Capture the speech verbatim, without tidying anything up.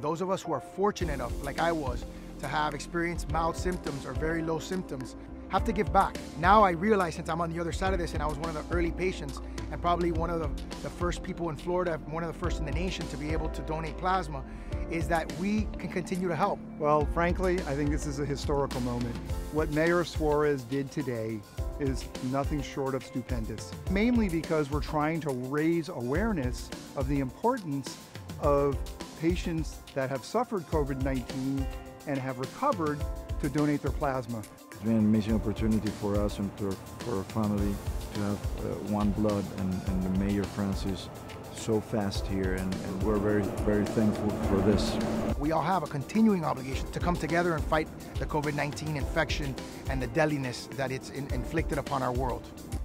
Those of us who are fortunate enough, like I was, to have experienced mild symptoms or very low symptoms, have to give back. Now I realize, since I'm on the other side of this and I was one of the early patients and probably one of the, the first people in Florida, one of the first in the nation to be able to donate plasma, is that we can continue to help. Well, frankly, I think this is a historical moment. What Mayor Suarez did today is nothing short of stupendous, mainly because we're trying to raise awareness of the importance of patients that have suffered COVID nineteen and have recovered to donate their plasma. It's been an amazing opportunity for us and to, for our family to have uh, one blood, and, and the Mayor Francis so fast here, and, and we're very, very thankful for this. We all have a continuing obligation to come together and fight the COVID nineteen infection and the deadliness that it's in, inflicted upon our world.